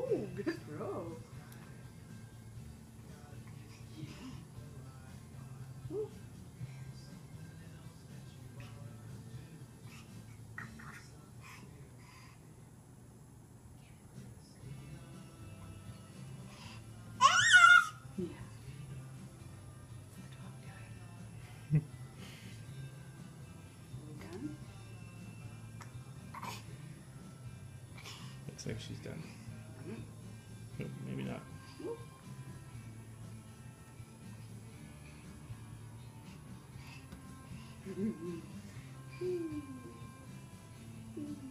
Ooh, good throw. Yeah. Ooh. Yeah. Done? Looks like she's done. Mm. Oh, maybe not. Ooh. Mm-hmm.